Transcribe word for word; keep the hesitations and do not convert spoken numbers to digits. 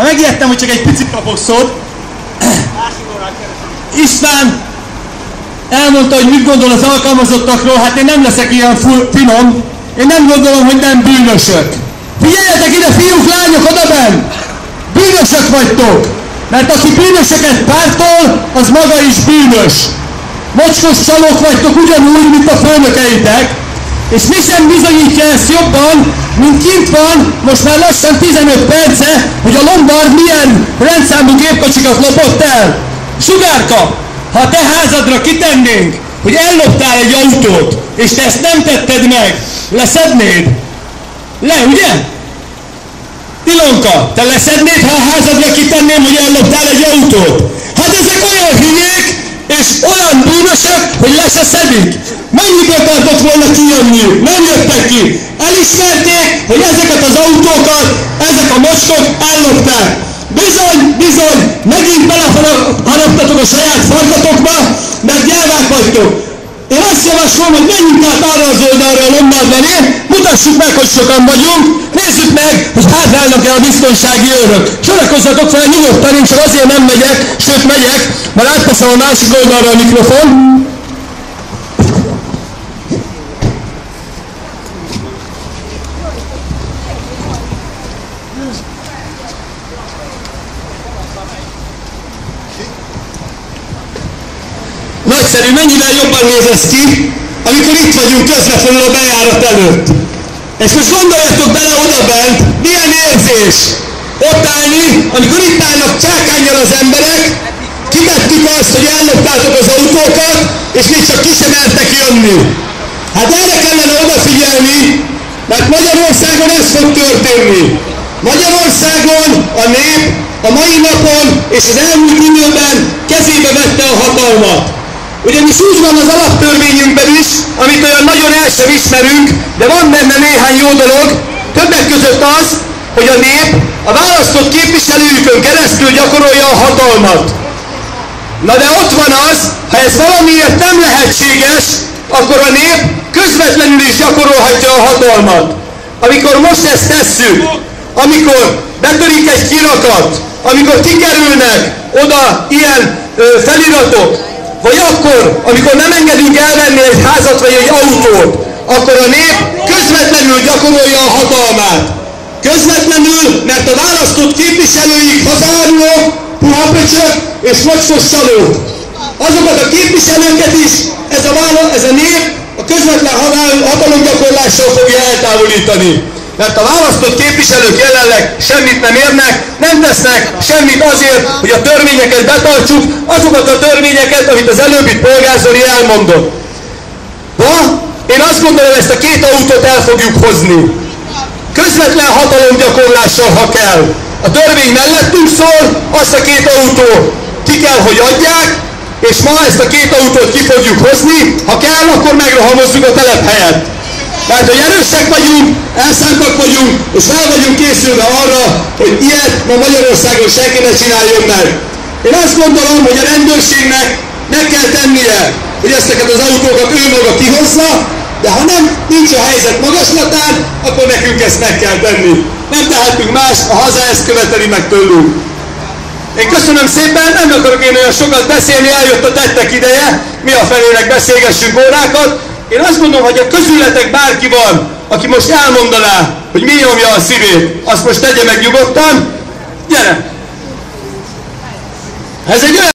Hát megijedtem, hogy csak egy picit kapok szót. István elmondta, hogy mit gondol az alkalmazottakról, hát én nem leszek ilyen finom. Én nem gondolom, hogy nem bűnösök. Figyeljetek ide, fiúk, lányok, odabenn! Bűnösök vagytok! Mert aki bűnösöket pártol, az maga is bűnös. Mocskos csalók vagytok ugyanúgy, mint a főnökeitek. És mi sem bizonyítja ezt jobban, mint kint van, most már lassan tizenöt perce, hogy a Lombard milyen rendszámú gépkocsikat lopott el. Sugárka, ha a te házadra kitennénk, hogy elloptál egy autót, és te ezt nem tetted meg, leszednéd? Le, ugye? Ilonka, te leszednéd, ha a házadra kitenném, hogy elloptál egy autót? Hát ezek olyan hülyék, és olyan bűnösök, hogy le se szedik. Mennyiből tartott volna kijönni? Nem jöttek ki. Elismerték, hogy ezeket az autókat, ezek a mocskok ellopták. Bizony, bizony, megint beleharaptatok a saját farkatokba, mert gyávák vagytok. Én azt javaslom, hogy menjünk át arra az oldalra a Lombard elé, mutassuk meg, hogy sokan vagyunk, nézzük meg, hogy hátrálnak-e a biztonsági őrök. Sorakozzatok fel nyugodtan, én csak azért nem megyek, sőt megyek, mert átteszem a másik oldalra a mikrofon. Nagyszerű, mennyivel jobban néz ez ki, amikor itt vagyunk közvetlenül a bejárat előtt. És most gondoljatok bele odabent, milyen érzés ott állni, amikor itt állnak csákánnyal az emberek, kitettük azt, hogy elloptátok az autókat, és még csak ki sem mertek jönni. Hát erre kellene odafigyelni, mert Magyarországon ez fog történni. Magyarországon a nép a mai napon és az elmúlt időben kezébe vette a hatalmat. Ugyanis úgy van az alaptörvényünkben is, amit olyan nagyon el sem ismerünk, de van benne néhány jó dolog, többek között az, hogy a nép a választott képviselőjükön keresztül gyakorolja a hatalmat. Na de ott van az, ha ez valamiért nem lehetséges, akkor a nép közvetlenül is gyakorolhatja a hatalmat. Amikor most ezt tesszük, amikor betörik egy kirakat, amikor kikerülnek oda ilyen ö, feliratok, vagy akkor, amikor nem engedünk elvenni egy házat vagy egy autót, akkor a nép közvetlenül gyakorolja a hatalmát. Közvetlenül, mert a választott képviselőik hazárulók, puhapöcsök és mocskos csalók. Azokat a képviselőket is ez a, vála, ez a nép a közvetlen hatalomgyakorlással fogja eltávolítani. Mert a választott képviselők jelenleg semmit nem érnek, nem tesznek semmit azért, hogy a törvényeket betartsuk, azokat a törvényeket, amit az előbbi polgárzori elmondott. Ha én azt gondolom, ezt a két autót el fogjuk hozni. Közvetlen hatalomgyakorlással, ha kell. A törvény mellettünk szól, azt a két autót ki kell, hogy adják, és ma ezt a két autót ki fogjuk hozni, ha kell, akkor megrohamozzuk a telephelyet. Mert hogy erősek vagyunk, elszántak vagyunk, és fel vagyunk készülve arra, hogy ilyet ma Magyarországon senki ne csináljon meg. Én azt gondolom, hogy a rendőrségnek meg kell tennie, hogy ezeket az autókat ő maga kihozza, de ha nem, nincs a helyzet magaslatán, akkor nekünk ezt meg kell tenni. Nem tehetünk más, a haza ezt követeli meg tőlünk. Én köszönöm szépen, nem akarok én olyan sokat beszélni, eljött a tettek ideje, mi a felének beszélgessünk órákat. Én azt mondom, hogy a közületek bárki van, aki most elmondaná, hogy mi nyomja a szívét, azt most tegye meg nyugodtan. Gyere! Ez egy olyan